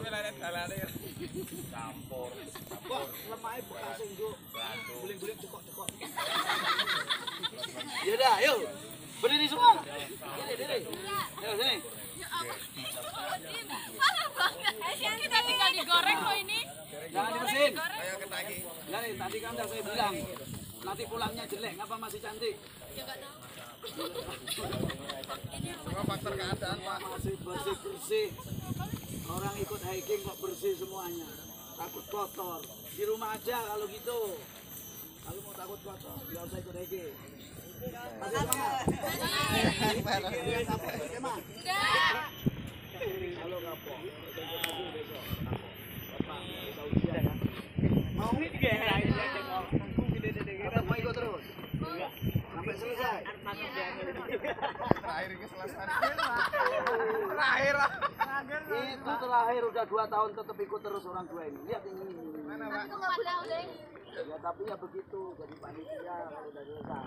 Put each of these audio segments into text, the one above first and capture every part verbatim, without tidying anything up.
Campur. Kok lemahnya bukan singgu. Guling-guling cekok-cekok. Ya udah, yuk. Berdiri semua. Sini, sini. Ayo sini. Parah banget. Kita tinggal digoreng loh ini. Jangan di mesin. Ayo ketagi. Jadi tadi kan udah saya bilang. Nanti pulangnya jelek, ngapa masih cantik? Ya enggak tahu. Semua faktor keadaan, Pak. Masih bersih-bersih. Orang ikut hiking kok bersih semuanya. Takut kotor. Di rumah aja kalau gitu. Kalau mau takut kotor, nggak usah ikut hiking. Masih semangat? Enggak. Halo kapok. Besok. Bapak, kita ujian ya. Mau? Atau mau ikut terus? Sampai selesai. Terakhir ini selesai. Terakhir. Itu terakhir udah dua tahun tetap ikut terus orang tua ini. Lihat ini. Mana, Pak? Aku enggak boleh oleng. Ya tapi ya begitu jadi panitia kalau udah selesai.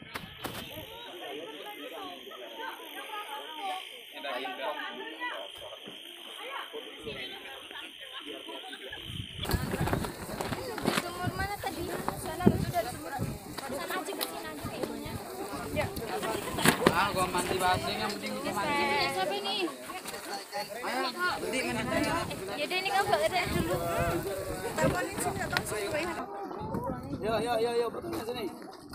Indah indah. Sumur mana tadi? Sana itu dari sumur. Sana aja ke sini aja kayaknya. Ya. Ah, gua mandi basing yang penting mandi. Siapa ini? Ayo, mandi mandi. Ya deh ini kan enggak ada dulu. Tawarin sini atau sini. Yo yo yo yo betulnya sini.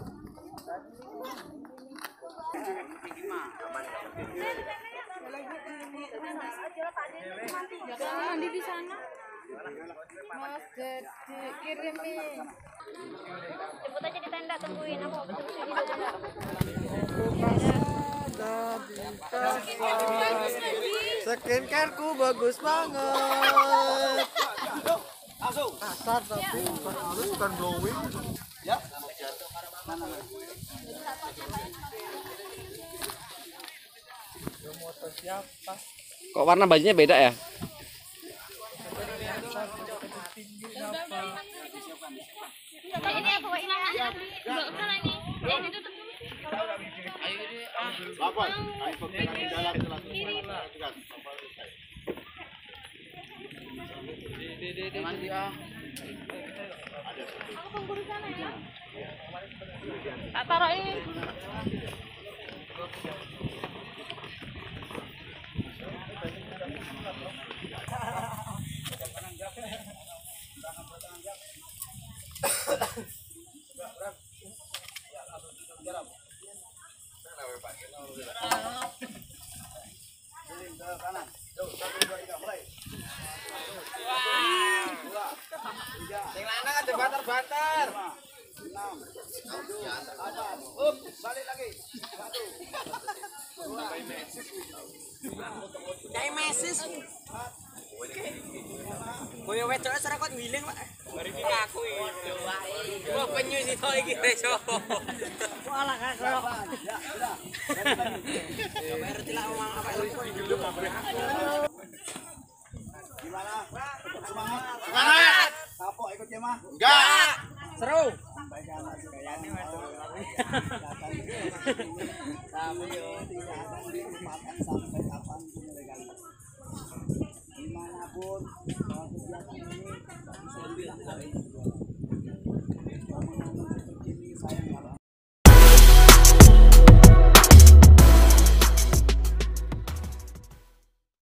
Mandi di sana. Mas Gede kirimin. Jemput aja di tenda, tungguin aku tunggu di tenda. Skincare ku bagus banget. Langsung. Kasar tapi bukan halus, bukan glowing. Ya. Mana? Motor siapa? Kok warna bajunya beda ya? Ini aku ini enggak usah ini. Ini tutup dulu. Apa? Ayo pegangan jalan jalan. Mandi ah. Aku pengguru sana ya. Tak taruh ini. Yang lanang ada banter-banter. Enam, tujuh, delapan. Up, balik lagi. Satu. Dua. Kayak mesis. Koyo wedok ora kok ngiling, Pak. Bari iki aku iki. Wah, penyu sito iki beso. Walah kak. Ya, sudah. Bayar tilak omong apa Gimana? Tetap semangat. Semangat. Kapok ikut jemaah? Enggak. seru. Sampaikan lagi kayaknya tapi yo tidak akan dilupakan sampai kapanpun legal. Dimanapun kalau kegiatan ini bisa dibilang